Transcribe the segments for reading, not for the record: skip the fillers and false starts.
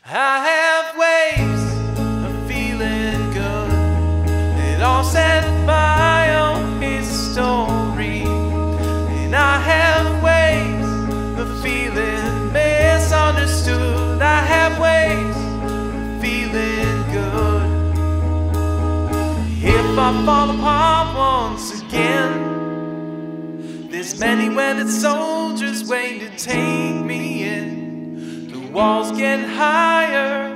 I have ways of feeling good. It all set my own history. And I have ways of feeling misunderstood. I have ways of feeling good. If I fall apart once again, there's many weathered soldiers waiting to take me in. The walls getting higher.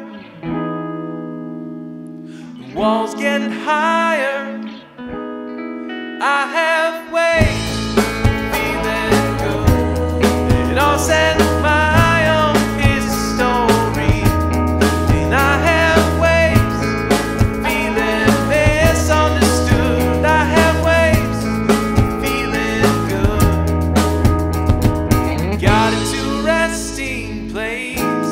The walls getting higher. I have ways of feeling good. It all set my own history. And I have ways of feeling misunderstood. I have ways of feeling good. Got into a resting place.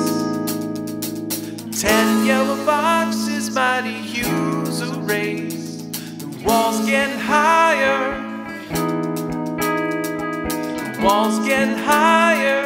10 yellow boxes might use a raise. The walls getting higher. The walls getting higher.